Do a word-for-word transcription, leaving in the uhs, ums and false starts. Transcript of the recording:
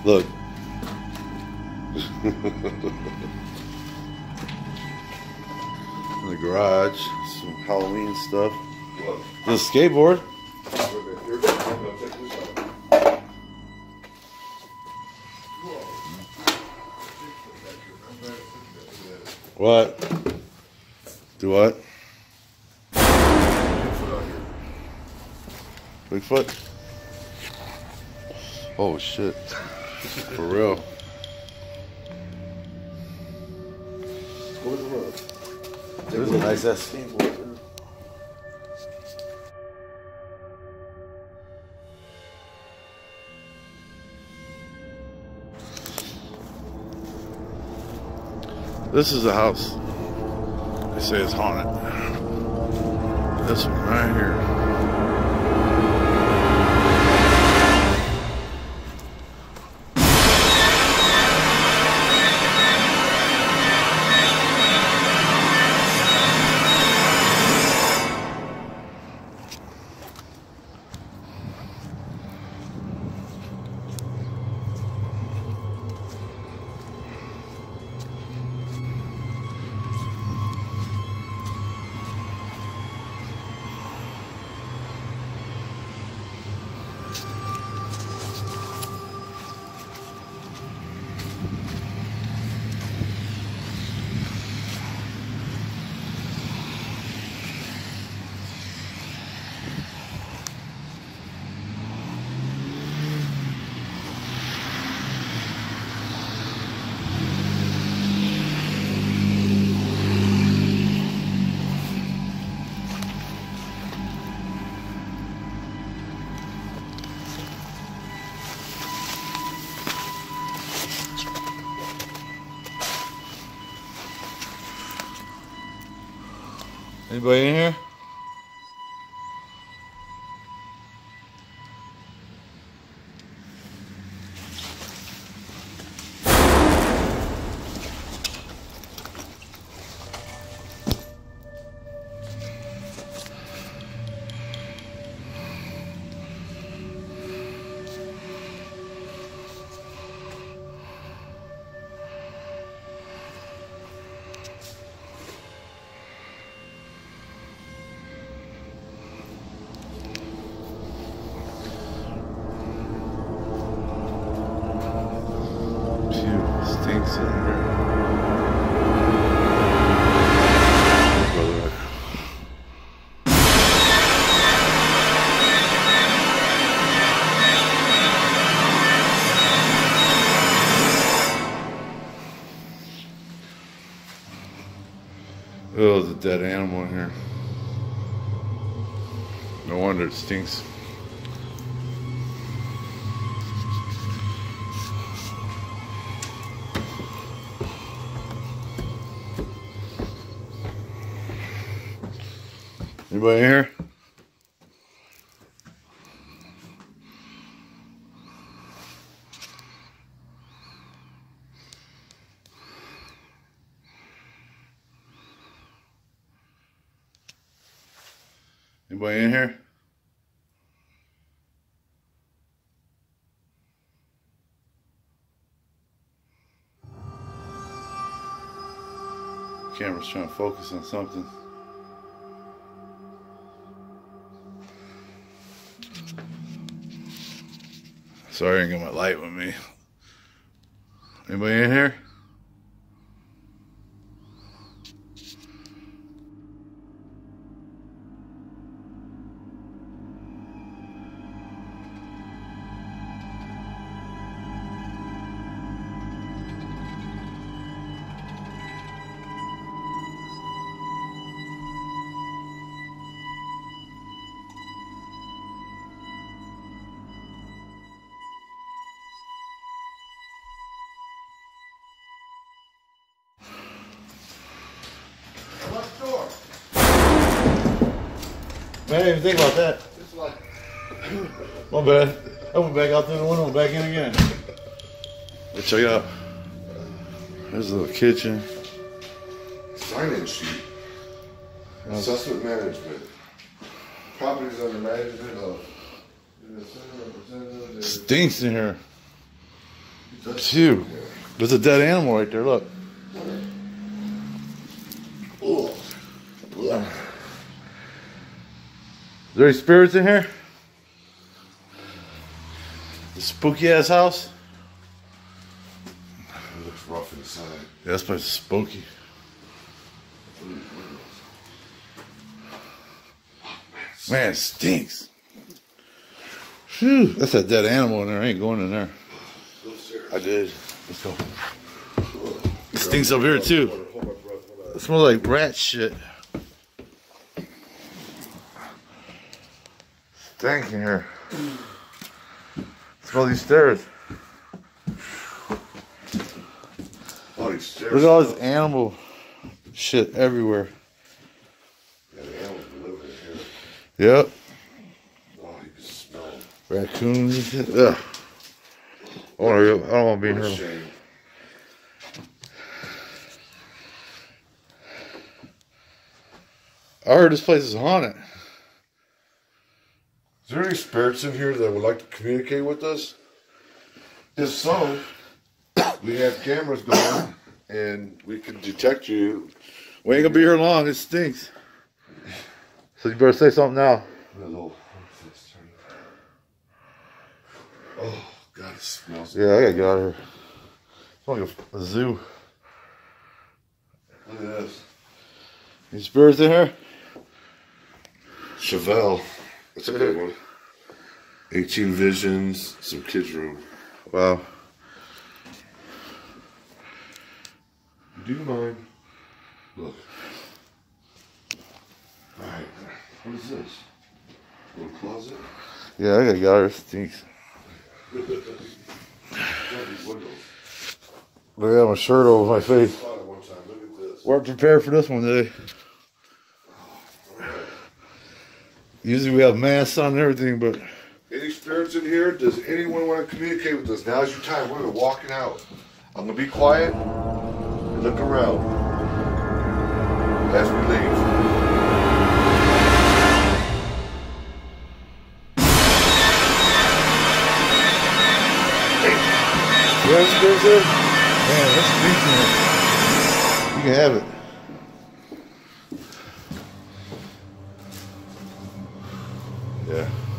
Look. In the garage, some Halloween stuff. What? The skateboard. What? Do what? Bigfoot? Oh shit. For real. Go to the road. There's a nice ass skateboard. This is the house. They say it's haunted. This one right here. Anybody in here? Stinks in here. Oh, there's a dead animal in here. No wonder it stinks. Anybody in here? Anybody in here? Camera's trying to focus on something. Sorry, I didn't get my light with me. Anybody in here? Man, I didn't even think about that. It's like... My bad. I went back out through the window and back in again. Let's check it out. There's a little kitchen. Sign-in sheet. Assessment management. Properties under management of... Stinks in here. Phew. There's a dead animal right there, look. Oh. Is there any spirits in here? The spooky ass house? It looks rough inside. Yeah, this place is spooky. Man, it stinks. Phew, that's a dead animal in there. I ain't going in there. I did. Let's go. It stinks up here too. It smells like rat shit. Stank in here. Smell these stairs. Oh, these stairs. Look at all this animal shit everywhere. Yeah, the animals live in here. Yep. Oh, you can smell them. Raccoons and shit. Ugh. I don't want to, I don't want to be in What a here. shame. I heard this place is haunted. Is there any spirits in here that would like to communicate with us? If so, we have cameras going and we can detect you. We ain't gonna be here long. It stinks. So you better say something now. Oh, God, it smells. Yeah, I gotta get out of here. It's like a, a zoo. Look at this. Any spirits in here? Chevelle. That's a good one. eighteen Visions, some kids' room. Wow. Do you mind? Look. Alright. What is this? A little closet? Yeah, I gotta get out of here. It stinks. Got these windows. Look, I have my shirt over my face. Saw it one time. Look at this. We're prepared for this one today. Usually we have masks on and everything, but Any spirits in here? Does anyone want to communicate with us? Now's your time. We're walking out. I'm going to be quiet and look around as we leave. you have spirits there? Man, that's stinks in here. You can have it. Yeah.